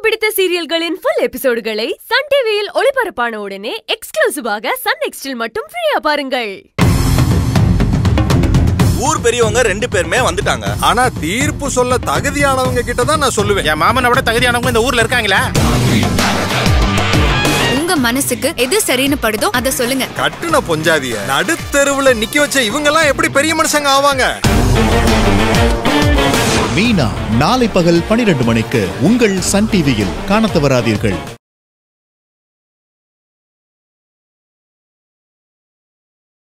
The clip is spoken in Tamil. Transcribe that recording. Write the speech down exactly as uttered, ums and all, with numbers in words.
பிடித்த சீரியல்களின் full எபிசோடுகளை சன் டிவியில் ஒளிபரப்பான உடனே எக்ஸ்க்ளூசிவாக சன் நெக்ஸ்டில் மட்டும் ஃப்ரீயா பாருங்கள். ஊர் பெரியவங்க ரெண்டு பேருமே வந்துட்டாங்க. ஆனா தீர்ப்பு சொல்ல தகுதியானவங்க கிட்ட தான் நான் சொல்லுவேன். என் மாமனை விட தகுதியானவங்க இந்த ஊர்ல இருக்காங்களா? உங்க மனசுக்கு எது சரின்னு படுதோ அத சொல்லுங்க. கட்டுன பொஞ்சாதிய நடுத்தெருவுல நிக்க வச்ச இவங்க எல்லாம் எப்படி பெரிய மனுஷங்க ஆவாங்க? மீனா நாளை பகல் பனிரெண்டு மணிக்கு உங்கள் சன் டிவியில் காணத் தவறாதீர்கள்.